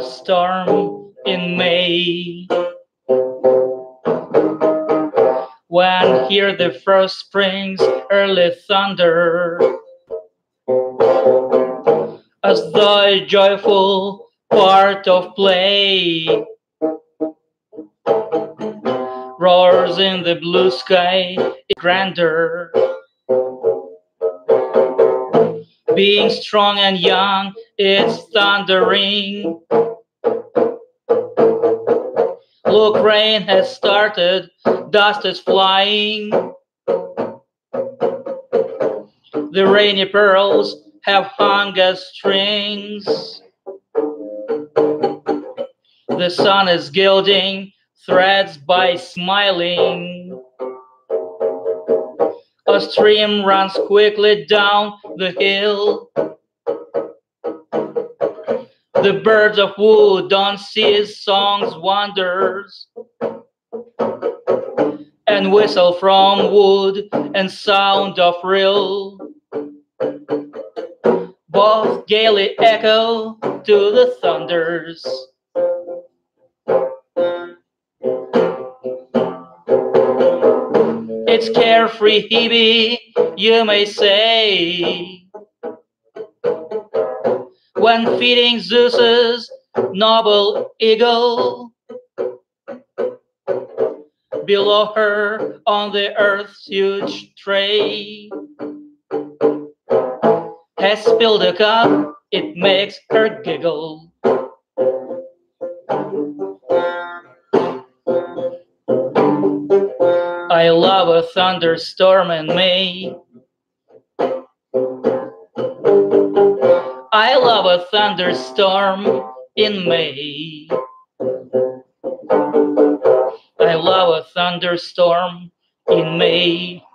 thunderstorm in May. When hear the first spring's early thunder, as the joyful part of play roars in the blue sky, grander. Being strong and young, it's thundering. Look, rain has started, dust is flying. The rainy pearls have hung as strings. The sun is gilding threads by smiling. A stream runs quickly down the hill. The birds of wood don't cease song's wonders, and whistle from wood and sound of rill both gaily echo to the thunders. It's carefree Hebe, you may say, when feeding Zeus's noble eagle. Below her on the earth's huge tray has spilled a cup, it makes her giggle. I love a thunderstorm in May. I love a thunderstorm in May. I love a thunderstorm in May.